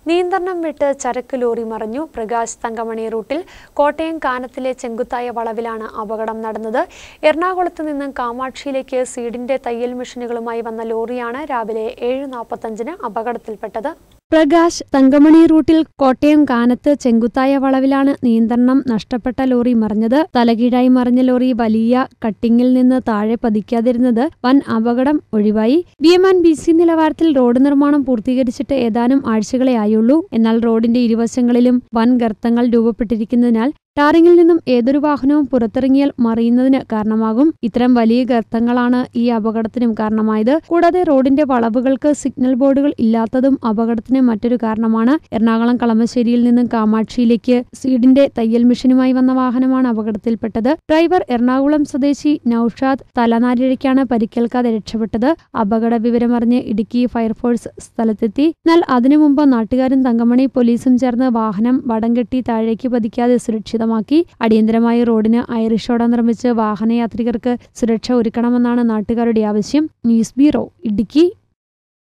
നിയന്ത്രണം വിട്ട് ചരക്ക് ലോറി മറിഞ്ഞു. പ്രകാശ് തങ്കമണി റൂട്ടിൽ കോട്ടയം കാനത്തിലെ ചെങ്കുത്തായ വളവിലാണ് അപകടം നടന്നത്. എറണാകുളത്ത് നിന്ന് കാമാക്ഷിയിലേക്ക് സീഡിന്റെ തയ്യൽ മെഷീനുകളുമായി വന്ന ലോറിയാണ് രാവിലെ 7:45-ന് അപകടത്തിൽപ്പെട്ടത്. പ്രകാശ് തങ്കമണി റൂട്ടിൽ കോട്ടയം കാനത്ത് ചെങ്കുത്തായ വളവിലാണ് നിയന്ത്രണം നഷ്ടപ്പെട്ട ലോറി മറിഞ്ഞത്. തലകീഴായി മറിഞ്ഞ ലോറി വലിയ കട്ടിങ്ങിൽ നിന്ന് താഴെ പതിക്കാതിരുന്നത് വൻ അപകടം ഒഴിവായി. BM&BC നിലവാരത്തിൽ റോഡ് നിർമ്മാണം പൂർത്തീകരിച്ചിട്ട് ഏതാനും ആഴ്ചകളെ ആയുള്ളൂ. എന്നാൽ റോഡിന്റെ ഇരുവശങ്ങളിലും വൻ ഗർത്തങ്ങൾ രൂപപ്പെട്ടിരിക്കുന്നതിനാൽ ടാറിങ്ങിൽ നിന്നും ഏതൊരു വാഹനവും പുറത്തിറങ്ങിയാൽ മറിയുന്നതിന് കാരണമാകും. ഇത്തരം വലിയ ഗർത്തങ്ങളാണ് ഈ അപകടത്തിനും കാരണമായത്. കൂടാതെ റോഡിന്റെ വളവുകൾക്ക് സിഗ്നൽ ബോർഡുകൾ ഇല്ലാത്തതും അപകടത്തിന് മറ്റൊരു കാരണമാണ്. എറണാകുളം കളമശ്ശേരിയിൽ നിന്നും കാമാക്ഷിയിലേക്ക് സീഡിന്റെ തയ്യൽ മെഷീനുമായി വന്ന വാഹനമാണ് അപകടത്തിൽപ്പെട്ടത്. ഡ്രൈവർ എറണാകുളം സ്വദേശി നൌഷാദ് തലനാരിഴയ്ക്കാണ് പരിക്കേൽക്കാതെ രക്ഷപ്പെട്ടത്. അപകട വിവരമറിഞ്ഞ് ഇടുക്കി ഫയർഫോഴ്സ് സ്ഥലത്തെത്തി. എന്നാൽ അതിനു മുമ്പ് നാട്ടുകാരും തങ്കമണി പോലീസും ചേർന്ന് വാഹനം വടംകെട്ടി താഴേക്ക് പതിക്കാതെ സുരക്ഷിതമാക്കി. അടിയന്തരമായി റോഡിന് ഐറിഷോട നിർമ്മിച്ച് വാഹനയാത്രികർക്ക് സുരക്ഷ ഒരുക്കണമെന്നാണ് നാട്ടുകാരുടെ ആവശ്യം. News bureau, Idukki.